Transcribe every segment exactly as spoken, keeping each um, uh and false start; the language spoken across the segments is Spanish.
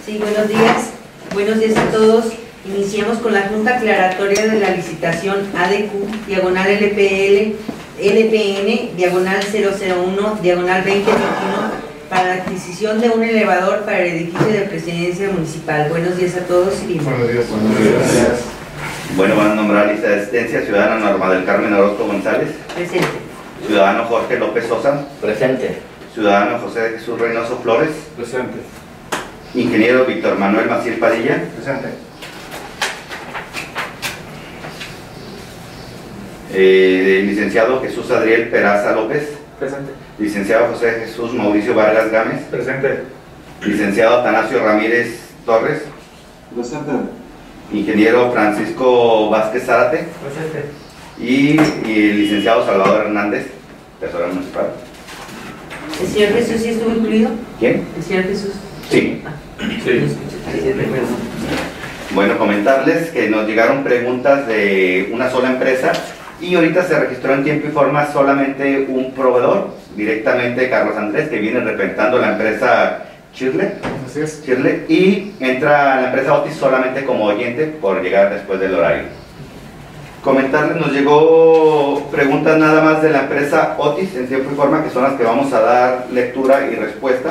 Sí, buenos días. Buenos días a todos. Iniciamos con la Junta Aclaratoria de la licitación A D Q, diagonal L P L, L P N, diagonal cero cero uno, diagonal veinte veintiuno, para la adquisición de un elevador para el edificio de Presidencia Municipal. Buenos días a todos y bienvenidos. Buenos días. Buenos días. Bueno, van a nombrar lista de asistencia. Ciudadana Norma del Carmen Orozco González. Presente. Ciudadano Jorge López Sosa. Presente. Ciudadano José Jesús Reynoso Flores. Presente. Ingeniero Víctor Manuel Maciel Padilla. Presente. Eh, licenciado Jesús Adriel Peraza López. Presente. Licenciado José Jesús Mauricio Vargas Gámez. Presente. Licenciado Atanasio Ramírez Torres. Presente. Ingeniero Francisco Vázquez Zárate. Presente. Y, y el licenciado Salvador Hernández, tesorero municipal. ¿El señor Jesús sí estuvo incluido? ¿Quién? ¿El señor Jesús? Sí. Ah, Sí. sí, sí, recuerdo. Bueno, comentarles que nos llegaron preguntas de una sola empresa y ahorita se registró en tiempo y forma solamente un proveedor, directamente Carlos Andrés, que viene representando la empresa Chirle, Así es. Chirle, y entra la empresa Otis solamente como oyente por llegar después del horario. Comentarles, nos llegó preguntas nada más de la empresa Otis en tiempo y forma, que son las que vamos a dar lectura y respuesta.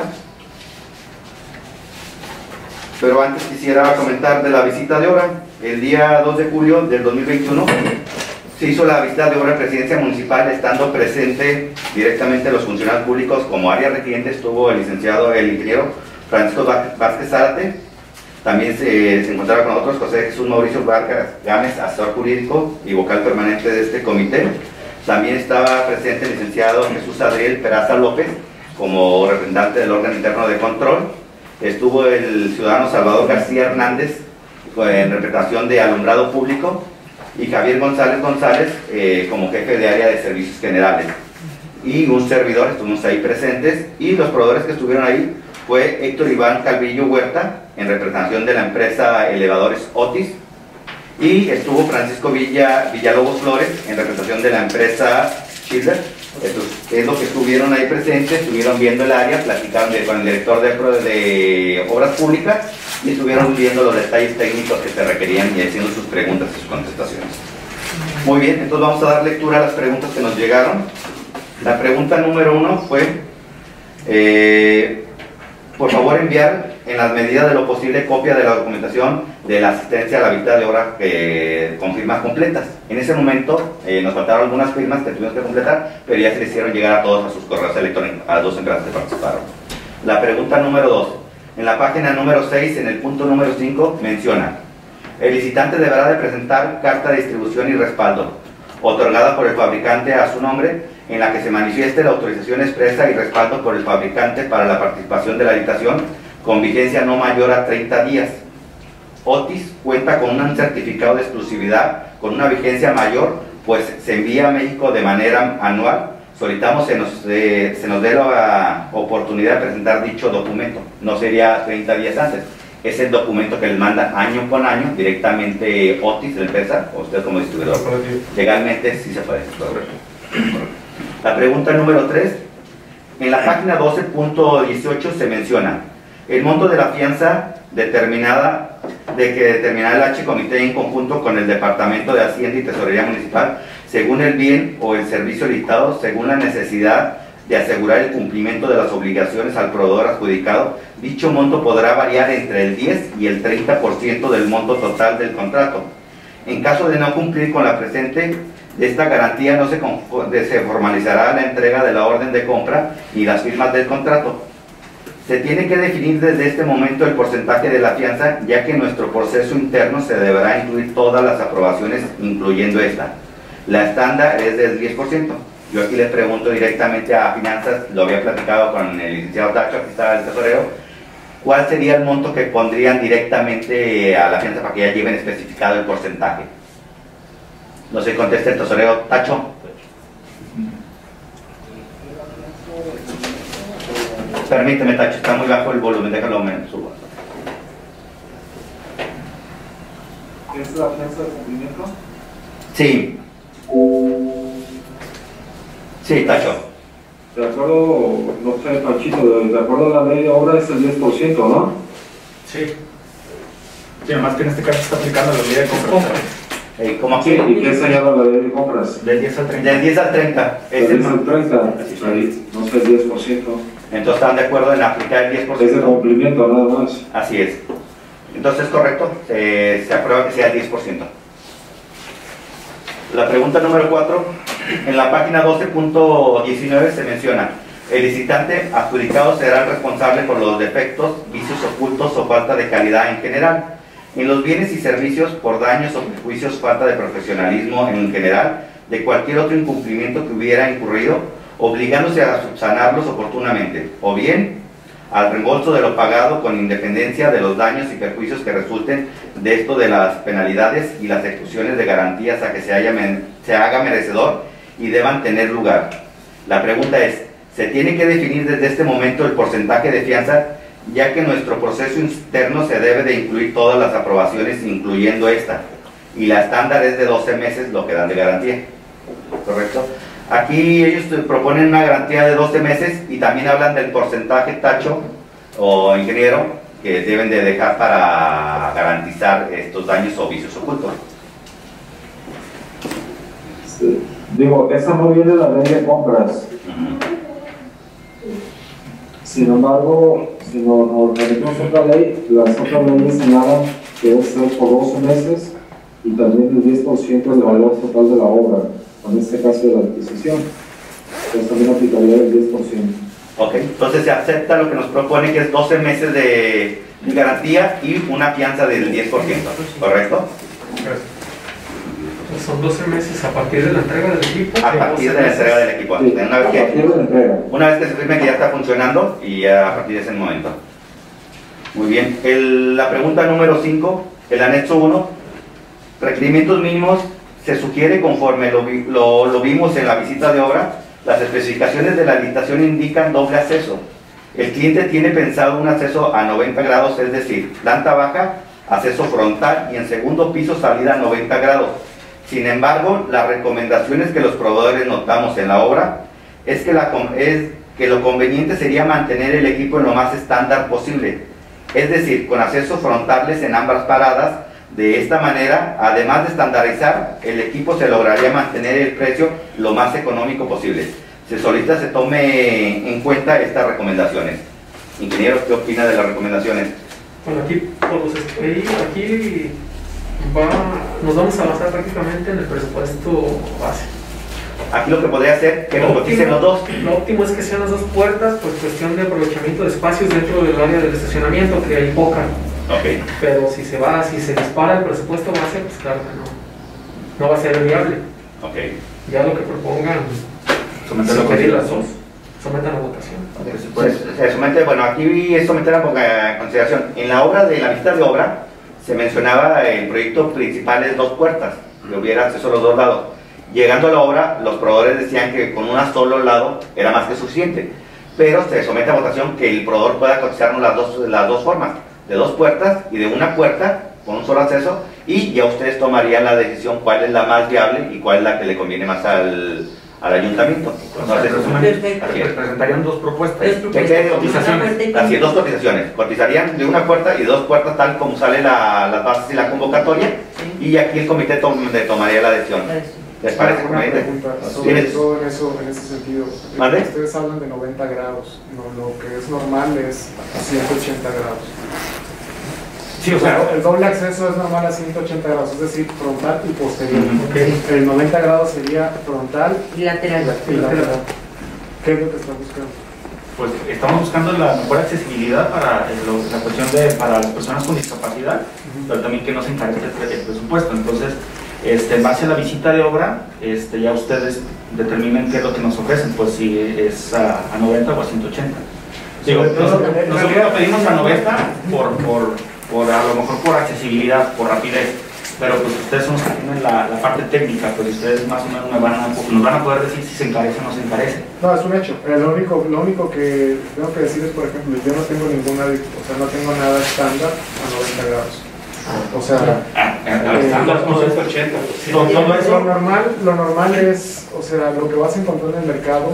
Pero antes quisiera comentar de la visita de obra. El día dos de julio del dos mil veintiuno se hizo la visita de obra en Presidencia Municipal, estando presente directamente los funcionarios públicos. Como área requiriente estuvo el licenciado, el ingeniero Francisco Vázquez Zárate. También se, se encontraba con nosotros José Jesús Mauricio Vargas Gámez, asesor jurídico y vocal permanente de este comité. También estaba presente el licenciado Jesús Adriel Peraza López como representante del órgano interno de control. Estuvo el ciudadano Salvador García Hernández en representación de alumbrado público y Javier González González eh, como jefe de área de servicios generales. Y un servidor, estuvimos ahí presentes, y los proveedores que estuvieron ahí fue Héctor Iván Calvillo Huerta en representación de la empresa Elevadores Otis, y estuvo Francisco Villa, Villalobos Flores en representación de la empresa Schiller. Esto es lo que estuvieron ahí presentes, estuvieron viendo el área, platicaron de, con el director de, de Obras Públicas y estuvieron viendo los detalles técnicos que se requerían y haciendo sus preguntas y sus contestaciones. Muy bien, entonces vamos a dar lectura a las preguntas que nos llegaron. La pregunta número uno fue, eh, por favor enviar en las medidas de lo posible copia de la documentación de la asistencia a la visita de obra eh, con firmas completas. En ese momento eh, nos faltaron algunas firmas que tuvimos que completar, pero ya se les hicieron llegar a todos a sus correos electrónicos, a las dos empresas que participaron. La pregunta número dos. En la página número seis, en el punto número cinco, menciona: el licitante deberá de presentar carta de distribución y respaldo, otorgada por el fabricante a su nombre, en la que se manifieste la autorización expresa y respaldo por el fabricante para la participación de la licitación, con vigencia no mayor a treinta días. Otis cuenta con un certificado de exclusividad con una vigencia mayor, pues se envía a México de manera anual. Solicitamos se nos, eh, se nos dé la oportunidad de presentar dicho documento. No sería treinta días antes. Es el documento que les manda año con año directamente Otis, la empresa, o usted como distribuidor. Legalmente sí se puede. La pregunta número tres. En la página doce punto dieciocho se menciona el monto de la fianza determinada de que determinará el H Comité en conjunto con el Departamento de Hacienda y Tesorería Municipal, según el bien o el servicio licitado, según la necesidad de asegurar el cumplimiento de las obligaciones al proveedor adjudicado. Dicho monto podrá variar entre el diez y el treinta por ciento del monto total del contrato. En caso de no cumplir con la presente, de esta garantía no se, se formalizará la entrega de la orden de compra y las firmas del contrato. Se tiene que definir desde este momento el porcentaje de la fianza, ya que en nuestro proceso interno se deberá incluir todas las aprobaciones, incluyendo esta. La estándar es del diez por ciento. Yo aquí le pregunto directamente a Finanzas, lo había platicado con el licenciado Tacho, aquí está el tesorero, ¿cuál sería el monto que pondrían directamente a la fianza para que ya lleven especificado el porcentaje? No sé, contesta el tesorero Tacho. Permíteme, Tacho, está muy bajo el volumen, déjalo menos subo. ¿Es la fianza de cumplimiento? Sí. Sí, Tacho. De acuerdo, no sé, Tachito, de, de acuerdo a la ley de obra es el diez por ciento, ¿no? Sí. Sí, nomás que en este caso está aplicando la ley de compras. Eh, como aquí, ¿Y qué señala la ley de compras? Del diez al treinta. del diez al treinta. Del Es el- diez al treinta, ahí, no sé, diez por ciento. Entonces están de acuerdo en aplicar el diez por Es de ciento. cumplimiento nada más. Así es. Entonces, correcto, se, se aprueba que sea el diez por ciento. La pregunta número cuatro, en la página doce punto diecinueve se menciona: el licitante adjudicado será el responsable por los defectos, vicios ocultos o falta de calidad en general en los bienes y servicios, por daños o perjuicios, falta de profesionalismo en general, de cualquier otro incumplimiento que hubiera incurrido, obligándose a subsanarlos oportunamente, o bien al reembolso de lo pagado con independencia de los daños y perjuicios que resulten de esto, de las penalidades y las ejecuciones de garantías a que se, haya, se haga merecedor y deban tener lugar. La pregunta es: ¿se tiene que definir desde este momento el porcentaje de fianza, ya que nuestro proceso interno se debe de incluir todas las aprobaciones, incluyendo esta, y la estándar es de doce meses lo que dan de garantía? ¿Correcto? Aquí ellos proponen una garantía de doce meses y también hablan del porcentaje tacho o ingeniero que deben de dejar para garantizar estos daños o vicios ocultos. Sí. Digo, esa no viene de la ley de compras. Uh-huh. Sin embargo, si nos no, remitimos otra ley, las otras leyes señalan que debe ser por doce meses y también el diez por ciento del valor total de la obra, en este caso de la adquisición. Entonces también aplicaría el diez por ciento. Ok, entonces se acepta lo que nos propone, que es doce meses de, de garantía y una fianza del diez por ciento, ¿correcto? Son doce meses a partir de la entrega del equipo. A partir de la entrega del equipo. Sí, Una vez a que, partir de la entrega. una vez que se firme que ya está funcionando y ya a partir de ese momento. Muy bien. El, la pregunta número cinco, el anexo uno, requerimientos mínimos. Se sugiere, conforme lo, vi, lo, lo vimos en la visita de obra, las especificaciones de la licitación indican doble acceso. El cliente tiene pensado un acceso a noventa grados, es decir, planta baja, acceso frontal y en segundo piso salida a noventa grados. Sin embargo, las recomendaciones que los proveedores notamos en la obra es que, la, es que lo conveniente sería mantener el equipo en lo más estándar posible, es decir, con accesos frontales en ambas paradas. De esta manera, además de estandarizar, el equipo se lograría mantener el precio lo más económico posible. Se solicita se tome en cuenta estas recomendaciones. Ingeniero, ¿qué opina de las recomendaciones? Bueno, aquí, por los aquí, aquí va, nos vamos a basar prácticamente en el presupuesto base. Aquí lo que podría hacer que nos coticen los dos. Lo óptimo es que sean las dos puertas, pues cuestión de aprovechamiento de espacios dentro del área del estacionamiento, que hay poca. Okay. Pero si se va, si se dispara el presupuesto base, pues claro que no, no va a ser viable. Okay. Ya lo que propongan, someterlo si a pedir las consideración. dos, sometan a votación. Okay. Pues, se somete, bueno, aquí es someter a consideración. En la obra de la visita de obra se mencionaba el proyecto principal es dos puertas, que hubiera acceso a los dos lados. Llegando a la obra, los proveedores decían que con un solo lado era más que suficiente, pero se somete a votación que el proveedor pueda cotizarnos las dos, las dos formas, de dos puertas y de una puerta con un solo acceso, y ya ustedes tomarían la decisión cuál es la más viable y cuál es la que le conviene más al, al ayuntamiento. Entonces, Perfecto. así es. Presentarían dos propuestas. Dos propuestas, ¿Qué- qué una cotizaciones? puerta y Así es, dos con- cotizaciones. Cotizarían de una puerta y dos puertas tal como sale la, las bases y la convocatoria, Sí. y aquí el comité tom- de tomaría la decisión. ¿Les parece Una conveniente? pregunta sobre ¿Tienes? todo en, eso, en ese sentido. ¿Mande? Ustedes hablan de noventa grados, no, lo que es normal es a ciento ochenta grados. Sí, o sea, el doble acceso es normal a ciento ochenta grados, es decir, frontal y posterior. Ujú. Okay. El noventa grados sería frontal Y lateral. y lateral. ¿Qué es lo que están buscando? pues estamos buscando la mejor accesibilidad para eh, lo- la cuestión de para las personas con discapacidad, pero también que no se encarezca el, pre- el presupuesto. Entonces, este, en base a la visita de obra, este, ya ustedes determinen qué es lo que nos ofrecen, pues si es a, a noventa o a ciento ochenta. Digo, Sobre todo, nosotros, en nosotros realidad, lo pedimos a noventa por, por, por a lo mejor por accesibilidad, por rapidez, pero pues ustedes son los que tienen la, la parte técnica, pues ustedes más o menos me van a, nos van a poder decir si se encarece o no se encarece. No, es un hecho. Eh, Lo único, lo único que tengo que decir es, por ejemplo, yo no tengo ninguna, o sea, no tengo nada estándar a noventa grados. O sea, Ah, eh, estándar son ciento ochenta. Sí, todo, todo lo eso. normal, lo normal es, o sea, lo que vas a encontrar en el mercado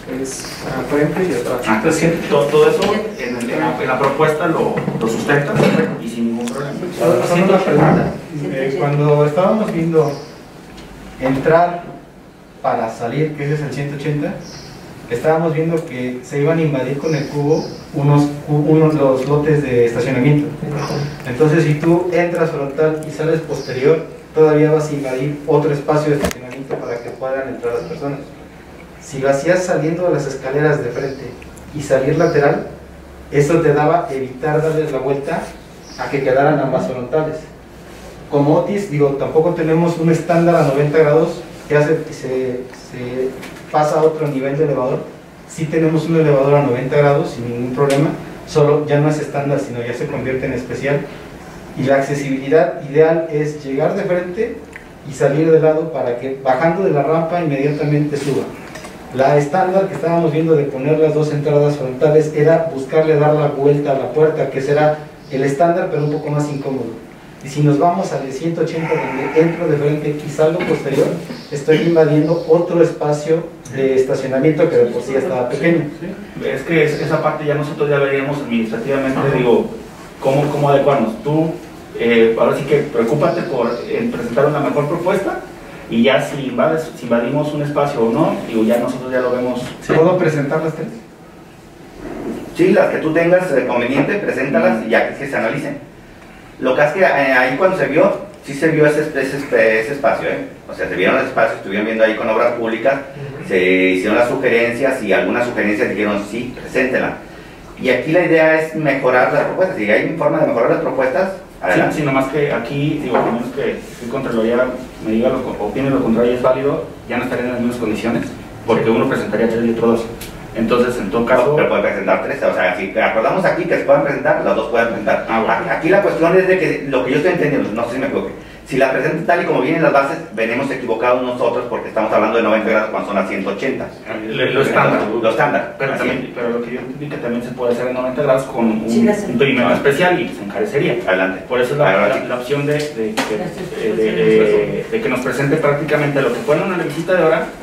es a frente y atrás. Ah, entonces, sí, todo, todo eso en, el- en, la, en la propuesta lo, lo sustenta y sin ningún problema. Ahora, haciendo una pregunta. Eh, cuando estábamos viendo entrar para salir, que ese es el ciento ochenta, estábamos viendo que se iban a invadir con el cubo unos, cu- unos los lotes de estacionamiento. Entonces, si tú entras frontal y sales posterior, todavía vas a invadir otro espacio de estacionamiento para que puedan entrar las personas. Si lo hacías saliendo de las escaleras de frente y salir lateral, eso te daba evitar darles la vuelta a que quedaran ambas frontales. Como Otis, digo, tampoco tenemos un estándar a noventa grados que hace que se, se pasa a otro nivel de elevador. Sí tenemos un elevador a noventa grados sin ningún problema, solo ya no es estándar, sino ya se convierte en especial. Y la accesibilidad ideal es llegar de frente y salir de lado para que bajando de la rampa inmediatamente suba. La estándar que estábamos viendo de poner las dos entradas frontales era buscarle dar la vuelta a la puerta, que será el estándar pero un poco más incómodo. Y si nos vamos al de ciento ochenta, donde entro de frente y salgo posterior, estoy invadiendo otro espacio de estacionamiento que de por sí ya estaba pequeño. Es que es- esa parte ya nosotros ya veríamos administrativamente, digo, cómo, cómo adecuarnos. Tú, eh, ahora sí que preocúpate por eh, presentar una mejor propuesta y ya si, invades, si invadimos un espacio o no, digo, ya nosotros ya lo vemos. ¿Puedo presentar las tres? Sí, las que tú tengas eh, conveniente, preséntalas y ya que se analicen. Lo que es que eh, ahí cuando se vio, sí se vio ese, ese, ese espacio, ¿eh? O sea, se vieron los espacios, estuvieron viendo ahí con obras públicas, se hicieron las sugerencias y algunas sugerencias dijeron, sí, preséntela. Y aquí la idea es mejorar las propuestas. Si hay forma de mejorar las propuestas, adelante. Sí, sí, nomás que aquí, digo, a menos que el Contraloría me diga lo, o opine lo contrario y es válido, ya no estarían en las mismas condiciones, porque uno presentaría tres y otro dos. Entonces, en todo caso... Pero pueden presentar tres, o sea, si acordamos aquí que se puedan presentar, las dos pueden presentar. Ah, bueno. Aquí la cuestión es de que, lo que yo estoy entendiendo, no sé si me equivoqué, si la presentan tal y como vienen las bases, venimos equivocados nosotros porque estamos hablando de noventa grados cuando son las ciento ochenta. Lo, lo estándar. Lo estándar. Pero, Así también, pero lo que yo entendí que también se puede hacer en noventa grados con un, Sí, las- un perímetro especial y se encarecería. Adelante. Por eso es la, Ahora la, sí. la opción de, de, de, Gracias. de- de- de que nos presente prácticamente lo que fue en una visita de hora,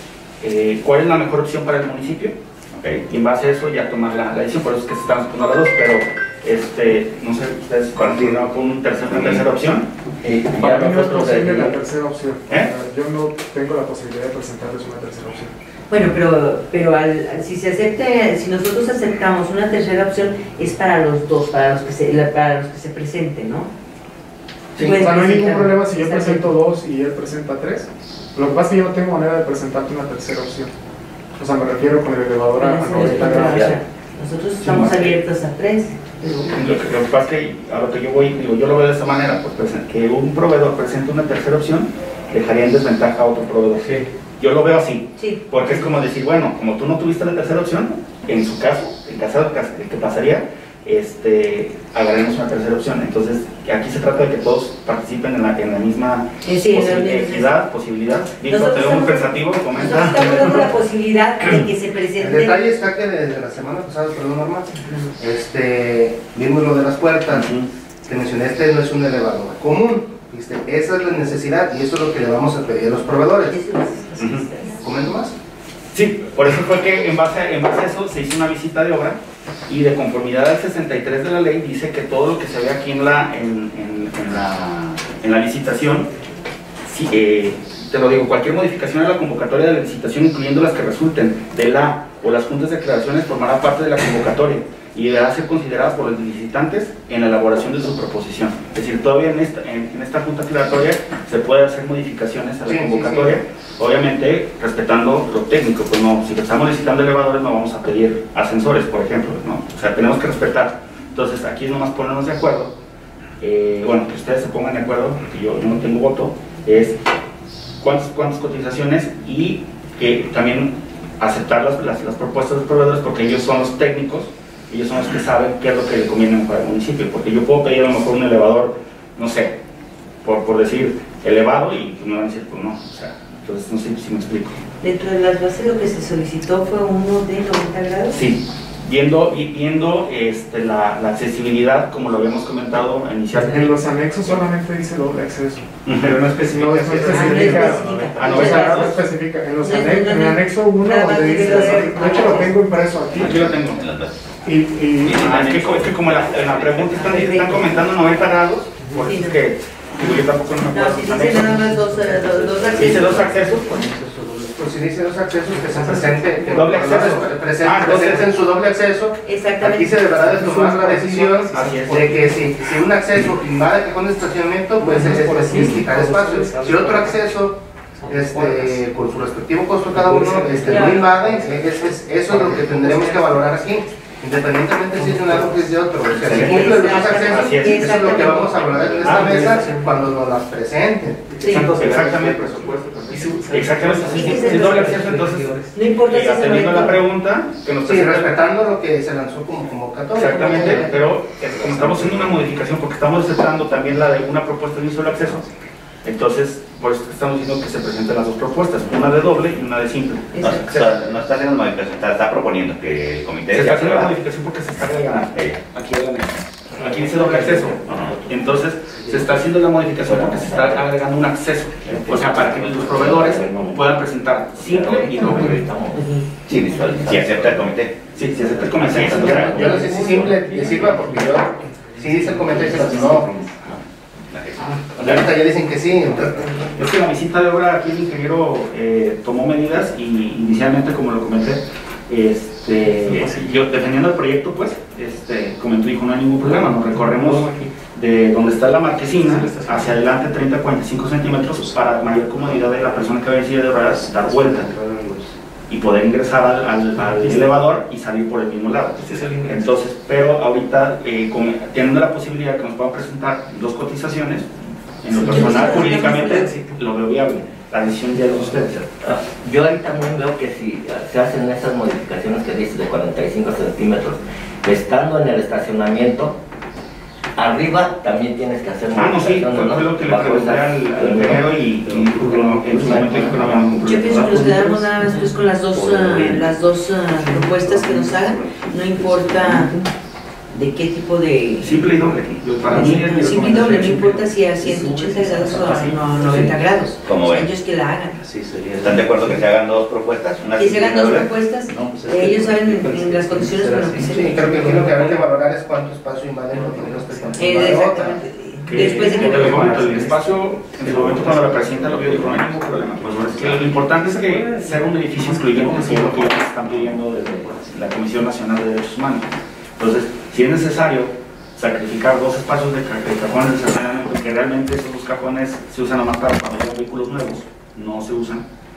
eh, cuál es la mejor opción para el municipio, okay, y en base a eso ya tomar la, la decisión. Por eso es que estamos poniendo las dos, pero este, no sé, ustedes continúan con un tercer, una tercera opción. Eh, Para ya mí no es nosotros posible la de- tercera opción. ¿Eh? Yo no tengo la posibilidad de presentarles una tercera opción. Bueno, pero, pero al, al- si se acepte, si nosotros aceptamos una tercera opción, es para los dos, para los que se, la- para los que se presenten, ¿no? Sí, Puedes o sea, no hay ningún presentar- problema si yo exacto. presento dos y él presenta tres. Lo que pasa es que yo no tengo manera de presentarte una tercera opción. O sea, me refiero con el elevador a Pero ese noventa es el grados. problema. Nosotros estamos Sí, abiertos a tres. pero- Lo que, lo que pasa es que a lo que yo voy, digo, yo lo veo de esta manera, pues presen- que un proveedor presente una tercera opción dejaría en desventaja a otro proveedor. Sí. Yo lo veo así, Sí. porque es como decir, bueno, como tú no tuviste la tercera opción, en su caso, en caso de que pasaría, este, agarremos una tercera opción. Entonces, aquí se trata de que todos participen en la, en la misma Eh, sí, en la posi- misma- equidad, posibilidad. Víctor, Nosotros te veo muy estamos- pensativo, Nosotros comenta. estamos dando la posibilidad de que se El presenten. detalle está que desde la semana pasada, perdón Norma, este, vimos lo de las puertas, te mencioné, este no es un elevador común, ¿viste? Esa es la necesidad y eso es lo que le vamos a pedir a los proveedores. ¿Comento más? Sí, por eso fue que en base, en base a eso se hizo una visita de obra y de conformidad al sesenta y tres de la ley dice que todo lo que se ve aquí en la, en, en- en la, en la licitación, sí, eh, te lo digo, cualquier modificación a la convocatoria de la licitación, incluyendo las que resulten de la o las juntas de declaraciones, formará parte de la convocatoria y deberá ser considerada por los licitantes en la elaboración de su proposición. Es decir, todavía en esta, en, en esta junta declaratoria se puede hacer modificaciones a la Sí, sí, convocatoria, obviamente respetando lo técnico. Pues no, si estamos licitando elevadores no vamos a pedir ascensores, por ejemplo, ¿no? O sea, tenemos que respetar. Entonces aquí nomás ponernos de acuerdo, eh, bueno, que ustedes se pongan de acuerdo, porque yo, yo no tengo voto, es cuántas, cuántas cotizaciones y que también aceptar las, las, las propuestas de los proveedores, porque ellos son los técnicos, ellos son los que saben qué es lo que le conviene mejor al municipio, porque yo puedo pedir a lo mejor un elevador, no sé, por, por decir elevado y me van a decir, pues no, o sea, entonces no sé si me explico. Dentro de las bases lo que se solicitó fue uno de noventa grados. Sí, viendo, y viendo este, la, la accesibilidad, como lo habíamos comentado inicialmente. En los anexos solamente dice doble acceso. Uh-huh. Pero no especifica. No, no especifica. Ah, no, O sea, no, no no. especifica. En, los No, anex- no, no, en el anexo uno, nada más donde dice dice, lo de- de hecho lo tengo impreso aquí. Aquí lo tengo. Y, y, Ah, es que, co- es que como la, en la pregunta están, están comentando noventa grados, por eso es que, que yo tampoco no me No, acuerdo. si dice nada más dos, eh, dos, dos accesos. Dice dos accesos, pues, Pues si dice dos accesos, que se presente, que Doble los acceso. proveedores presenten, Ah, entonces- presenten su doble acceso. Exactamente. Aquí se deberá de tomar la decisión Así es. de que si, si un acceso invade cajón de estacionamiento, pues es especificar espacios. Si otro acceso, este, con su respectivo costo cada uno, este, no invade, es- es- eso es lo que tendremos que valorar aquí. Independientemente si es de un lado que es de otro. O sea, si cumple los dos accesos, Así es. eso es lo que vamos a valorar en esta Ah, mesa cuando nos las presenten. Sí. exactamente. Exactamente, si si doble acceso, entonces, No importa si eh, es atendiendo el la pregunta, que nos Sí, presenta- respetando lo que se lanzó como convocatoria. Exactamente, pero eh, como estamos haciendo una modificación, porque estamos aceptando también la de una propuesta de un solo acceso, entonces, pues estamos diciendo que se presenten las dos propuestas, una de doble y una de simple. No, o sea, no está haciendo modificación, está, está proponiendo que el comité Se está sea haciendo la aprobado. modificación porque se está agregando. Ah, ella. Aquí el anexo. Aquí dice doble acceso. Entonces, se está haciendo la modificación porque se está agregando un acceso. O sea, para que los proveedores puedan presentar simple y doble. Sí, visual. Si acepta el comité. Sí, si acepta el comité. Yo, yo no sé si simple le sirva porque yo, si dice el comentario, que no. Y ahorita ya dicen que sí. entonces- Es que la visita de obra aquí el ingeniero eh, tomó medidas y inicialmente, como lo comenté, este, yo defendiendo el proyecto, pues, este, comentó, dijo, no hay ningún problema, nos recorremos de donde está la marquesina hacia adelante treinta a cuarenta y cinco centímetros para mayor comodidad de la persona que va en silla de ruedas dar vuelta y poder ingresar al, al- al elevador y salir por el mismo lado. Entonces, pero ahorita, eh, con- teniendo la posibilidad que nos puedan presentar dos cotizaciones, en lo personal, jurídicamente, lo veo viable. La decisión ya es de ustedes. Ah, Yo ahí también veo que si ah, se hacen esas modificaciones que dice de cuarenta y cinco centímetros, estando en el estacionamiento, arriba también tienes que hacer Ah, no, sí, fue, modificaciones, fue lo que le Bajo pregunté esas- al, al ingeniero y, y dijo que no, en su momento dijo que no había ningún Yo problema. pienso que nos quedamos nada más pues, con las dos, ah, las dos ah, propuestas que nos hagan, no importa de qué tipo de... Simple y doble. Yo, para mí es mi Simple y doble, no recomendación. importa si a ciento ochenta grados o a no- noventa grados. Como ven. Ellos que la hagan. ¿Están de acuerdo que se hagan dos propuestas? Una Que se hagan dos simple y doble. propuestas, eh, ellos saben en, en las condiciones con las que se Sí, creo que aquí lo que habrá que valorar es cuánto espacio invade lo que no esté cuánto Eh, invade otra. exactamente. Que, Después de que en el momento, el espacio, en el momento cuando la presidenta lo vio, dijo, no hay ningún problema. Pues, bueno, es que lo importante es que sea un edificio incluyente, que es lo que ellos están pidiendo desde la Comisión Nacional de Derechos Humanos. Entonces, si es necesario sacrificar dos espacios de, ca- de cajones de estacionamiento, que realmente esos dos cajones se usan nomás para cuando hay vehículos nuevos, no se usan,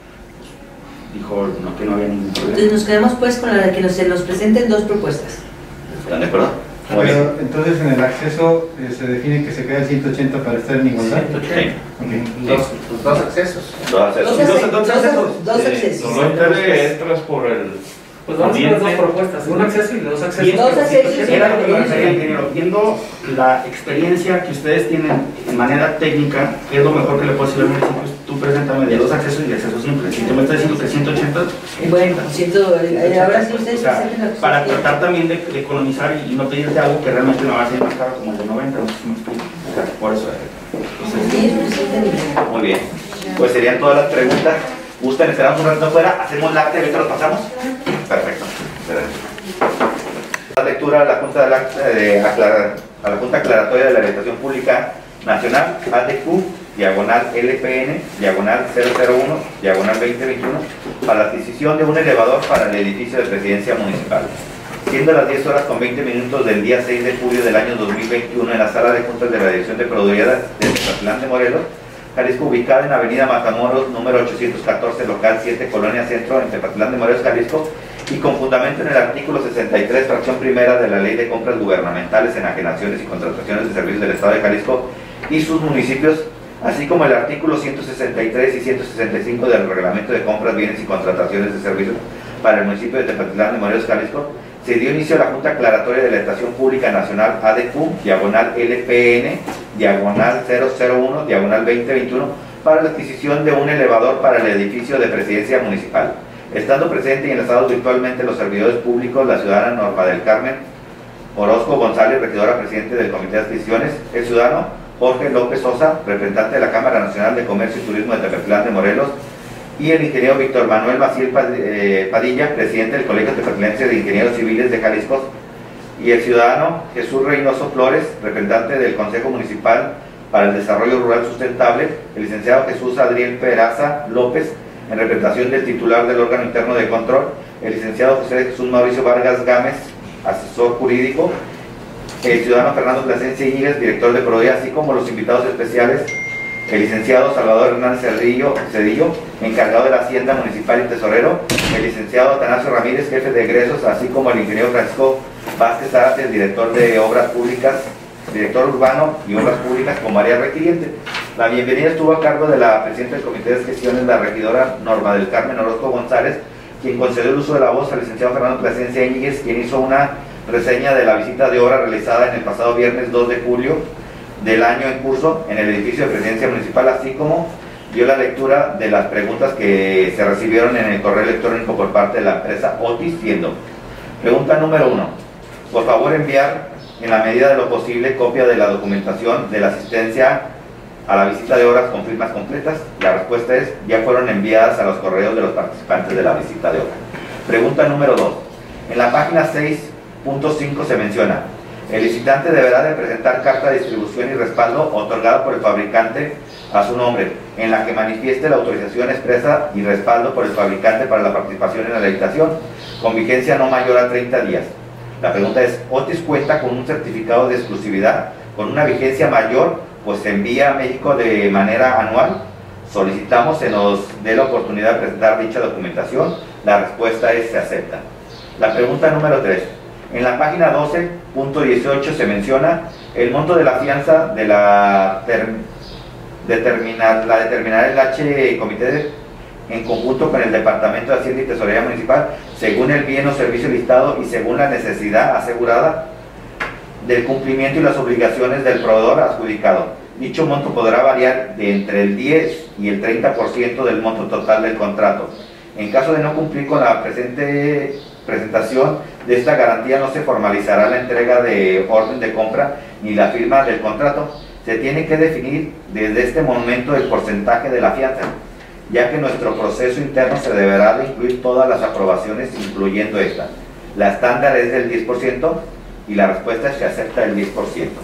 pues, dijo no, que no había ningún problema. Entonces nos quedamos pues con la de que nos, se nos presenten dos propuestas. ¿Están de acuerdo? Muy bien. Pero entonces en el acceso eh, se define que se queda el ciento ochenta para estar en igualdad. Sí. Ok. Dos, los dos accesos. Dos accesos. Dos, ace- dos dos, accesos. dos accesos. Normalmente entras por el... Pues vamos a hacer las dos propuestas, un acceso y dos accesos. Dos accesos. Era lo que me refería, ingeniero. Viendo la experiencia que ustedes tienen en manera técnica, ¿qué es lo mejor que le puedo decir al municipio? Tú preséntame de dos accesos y de acceso simple. Si tú me estás diciendo que ciento ochenta, Y bueno, siento, eh, ahora sí ustedes o sea, presenten la para propuesta. tratar también de, de economizar y, y no pedirte algo que realmente me va a salir más caro como el de noventa, no sé si me explico. O sea, por eso. Entonces, Sí, ellos presenten y- Muy bien. Pues serían todas las preguntas. ¿Gustan? Esperamos un rato afuera. ¿Hacemos la acta y ahorita lo pasamos? Perfecto. La lectura a la Junta, de la, de aclarar, a la Junta Aclaratoria de la Administración Pública Nacional, A D Q, diagonal L P N, diagonal cero cero uno, diagonal veinte veintiuno, para la adquisición de un elevador para el edificio de presidencia municipal. Siendo las diez horas con veinte minutos del día seis de julio del año dos mil veintiuno en la sala de juntas de la Dirección de Procuraduría de Tepatitlán de Morelos, Jalisco, ubicada en Avenida Matamoros, número ochocientos catorce, local siete, Colonia Centro, en Tepatitlán de Morelos, Jalisco, y con fundamento en el artículo sesenta y tres, fracción primera de la Ley de Compras Gubernamentales, Enajenaciones y Contrataciones de Servicios del Estado de Jalisco y sus municipios, así como el artículo ciento sesenta y tres y ciento sesenta y cinco del Reglamento de Compras, Bienes y Contrataciones de Servicios para el municipio de Tepatitlán de Morelos, Jalisco, se dio inicio a la Junta Aclaratoria de la Estación Pública Nacional A D Q, diagonal L P N, diagonal cero cero uno, diagonal veinte veintiuno, para la adquisición de un elevador para el edificio de presidencia municipal. estando presente y enlazados virtualmente los servidores públicos, la ciudadana Norma del Carmen Orozco González, regidora presidente del Comité de Adquisiciones, el ciudadano Jorge López Sosa, representante de la Cámara Nacional de Comercio y Turismo de Tepetlán de Morelos, y el ingeniero Víctor Manuel Maciel Padilla, presidente del Colegio Tepetlense de Ingenieros Civiles de Jalisco, y el ciudadano Jesús Reynoso Flores, representante del Consejo Municipal para el Desarrollo Rural Sustentable, el licenciado Jesús Adriel Peraza López, en representación del titular del órgano interno de control, el licenciado José Jesús Mauricio Vargas Gámez, asesor jurídico, el ciudadano Fernando Plasencia Íñiguez, director de Prodia, así como los invitados especiales, el licenciado Salvador Hernández Cedillo, Cedillo, encargado de la Hacienda Municipal y Tesorero, el licenciado Atanasio Ramírez, jefe de egresos, así como el ingeniero Francisco Vázquez Zárate, director de Obras Públicas, director urbano y Obras Públicas como área requiriente. La bienvenida estuvo a cargo de la presidenta del Comité de Gestiones, la regidora Norma del Carmen Orozco González, quien concedió el uso de la voz al licenciado Fernando Plasencia Íñiguez, quien hizo una reseña de la visita de obra realizada en el pasado viernes dos de julio del año en curso en el edificio de Presidencia Municipal, así como dio la lectura de las preguntas que se recibieron en el correo electrónico por parte de la empresa Otis, siendo: pregunta número uno, por favor enviar en la medida de lo posible copia de la documentación de la asistencia a la visita de obras con firmas completas. La respuesta es: ya fueron enviadas a los correos de los participantes de la visita de obra. Pregunta número dos, en la página seis punto cinco se menciona: el licitante deberá de presentar carta de distribución y respaldo otorgada por el fabricante a su nombre, en la que manifieste la autorización expresa y respaldo por el fabricante para la participación en la licitación, con vigencia no mayor a treinta días. La pregunta es: ¿Otis cuenta con un certificado de exclusividad con una vigencia mayor, pues se envía a México de manera anual? Solicitamos se nos dé la oportunidad de presentar dicha documentación. La respuesta es: se acepta. La pregunta número tres. En la página doce punto dieciocho se menciona: el monto de la fianza de la ter, determinar, la determinará el H Comité de, en conjunto con el Departamento de Hacienda y Tesorería Municipal, según el bien o servicio listado y según la necesidad asegurada del cumplimiento y las obligaciones del proveedor adjudicado. Dicho monto podrá variar de entre el diez y el treinta por ciento del monto total del contrato. En caso de no cumplir con la presente presentación de esta garantía, no se formalizará la entrega de orden de compra ni la firma del contrato. Se tiene que definir desde este momento el porcentaje de la fianza, ya que nuestro proceso interno se deberá de incluir todas las aprobaciones, incluyendo esta. La estándar es del diez por ciento y la respuesta es que acepta el diez por ciento.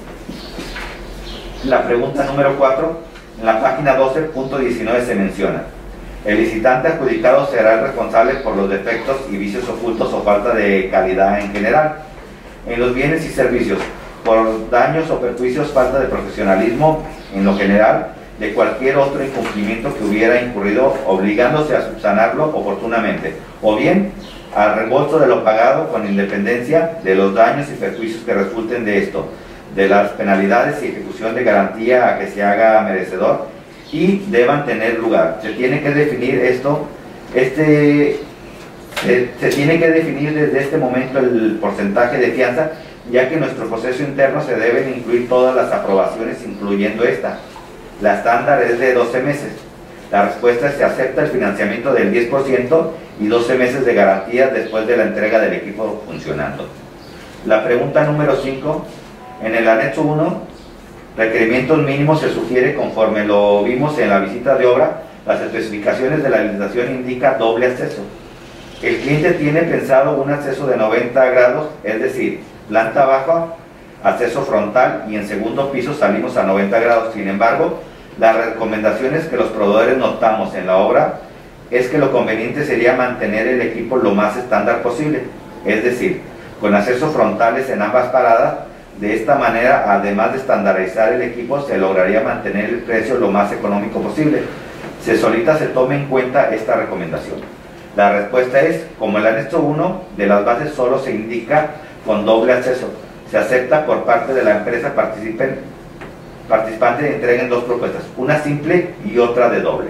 La pregunta número cuatro, en la página doce punto diecinueve se menciona: el licitante adjudicado será el responsable por los defectos y vicios ocultos o falta de calidad en general en los bienes y servicios, por daños o perjuicios, falta de profesionalismo en lo general, de cualquier otro incumplimiento que hubiera incurrido, obligándose a subsanarlo oportunamente, o bien al reembolso de lo pagado con independencia de los daños y perjuicios que resulten de esto, de las penalidades y ejecución de garantía a que se haga merecedor y deban tener lugar. Se tiene que definir esto, este, se, se tiene que definir desde este momento el porcentaje de fianza, ya que en nuestro proceso interno se deben incluir todas las aprobaciones, incluyendo esta. La estándar es de doce meses. La respuesta es: se acepta el financiamiento del diez por ciento y doce meses de garantía después de la entrega del equipo funcionando. La pregunta número cinco, en el anexo uno, requerimientos mínimos, se sugiere, conforme lo vimos en la visita de obra, las especificaciones de la licitación indica doble acceso. El cliente tiene pensado un acceso de noventa grados, es decir, planta baja, acceso frontal, y en segundo piso salimos a noventa grados. Sin embargo, las recomendaciones que los proveedores notamos en la obra es que lo conveniente sería mantener el equipo lo más estándar posible, es decir, con accesos frontales en ambas paradas. De esta manera, además de estandarizar el equipo, se lograría mantener el precio lo más económico posible. Se solicita se tome en cuenta esta recomendación. La respuesta es: como el anexo uno de las bases solo se indica con doble acceso, se acepta por parte de la empresa participen, participante entreguen dos propuestas, una simple y otra de doble.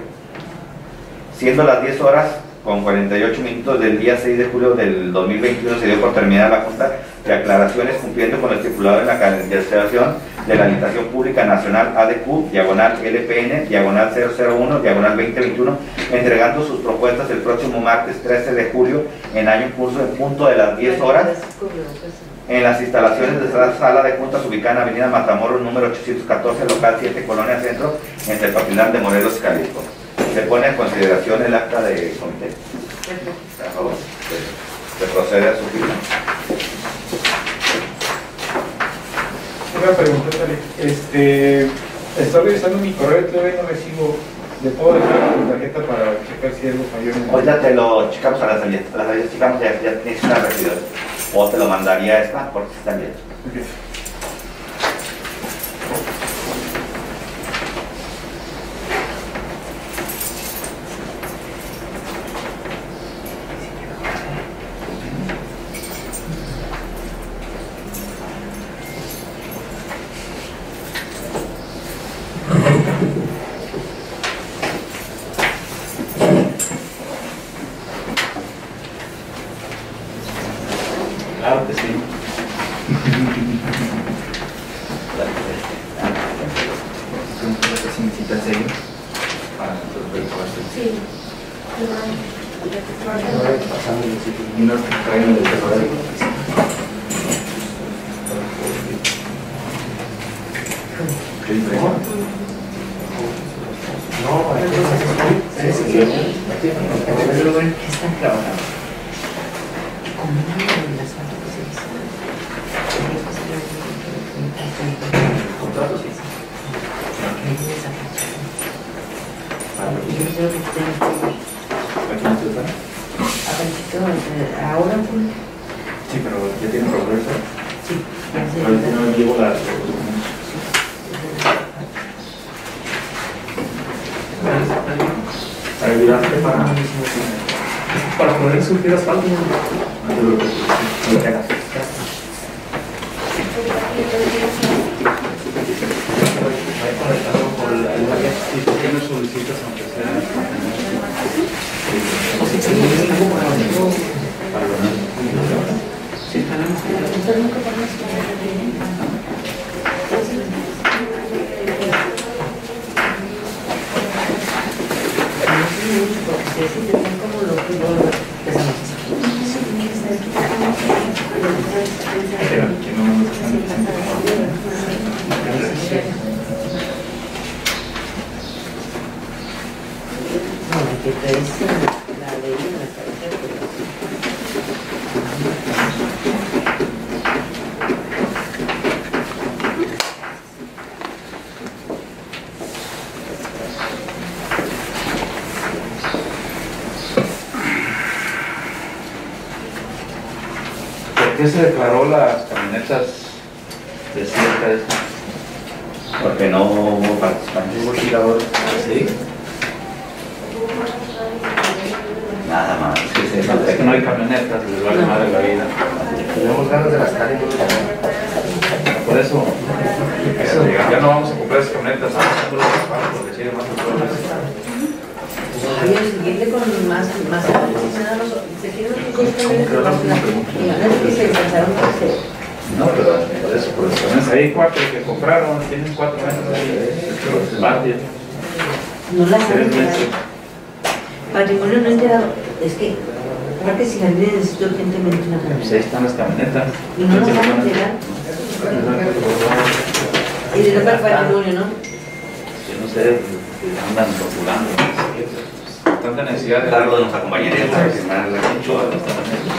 Siendo las diez horas con cuarenta y ocho minutos del día seis de julio del dos mil veintiuno, se dio por terminada la junta de aclaraciones, cumpliendo con lo estipulado en la calendarización de la Licitación Pública Nacional A D Q, diagonal L P N, diagonal cero cero uno, diagonal veinte veintiuno, entregando sus propuestas el próximo martes trece de julio en año en curso en punto de las diez horas en las instalaciones de la sala de juntas ubicada en Avenida Matamoros, número ochocientos catorce, local siete, Colonia Centro, entre Tepatitlán de Morelos, Jalisco. Se pone en consideración el acta de comité. Por favor, se, se procede a su firma. Una pregunta, este, estoy revisando mi correo, todavía no recibo. ¿Le puedo dejar mi tarjeta para checar si algo falló en el... Ahorita te lo checamos a la salida. A la salida checamos, ya, ya tienes que estar recibido. O te lo mandaría esta porque está bien. Okay. Claro que sí. Si necesitas seguir para sí. y nos traen el terror. ¿Qué diferencia? No, es que están trabajando. Como no las ¿Contratos? ahora sí, pero ya tienen progreso. sí, Ahorita no llevo la... Para ayudarte para... Para poder surgir asfalto. No te preocupes, no te hagas. Si tú tienes solicitas, aunque sea... sí, que traes la ley en la cabeza, ¿Por qué se declaró las camionetas desiertas? Porque no hubo participantes. hubo tiradores. ¿Sí? Nada más. Sí, sí, no, es que no hay camionetas, les vale madre la vida. Tenemos ganas de las calles. Por eso, eso ya no vamos a comprar esas camionetas, vamos a hacer los asfaltos, porque sigue más problemas. y el siguiente con más más se quieren construir que se alcanzaron a hacer. No, pero por eso, por eso. Hay cuatro que compraron, tienen cuatro meses ahí, patio. No las han Tres entregado. meses. Patrimonio no enterado. Es que, aparte, si alguien necesita urgentemente una Pues camioneta ahí están las camionetas. y no las van a entregar, y de para patrimonio, ¿no? Yo no sé, andan postulando. Tanta necesidad de Largo de nuestra compañería para firmar la mucho a los tamaños.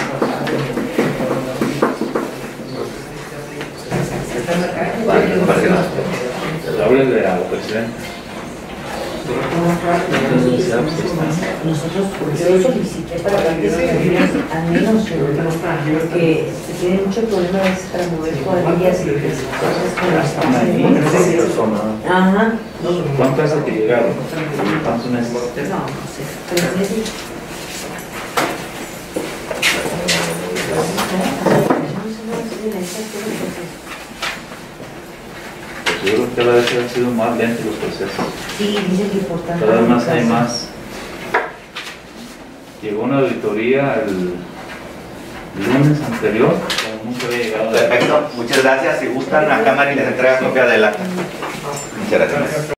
Háblale al presidente. Nosotros, yo solicité para cambiar al menos porque se tiene mucho problema a veces para mover cuadrillas y cosas con las ajá. ¿Cuánto hace que llegaron? ¿Cuántos meses? No, no sé, tres meses. Yo creo que cada vez han sido más lentos los procesos. Sí, dicen que por tanto. Cada vez más hay más. Llegó una auditoría el lunes anterior nunca había llegado. Perfecto, muchas gracias. Si gustan, a cámara y les entrega copia del acta. Muchas gracias.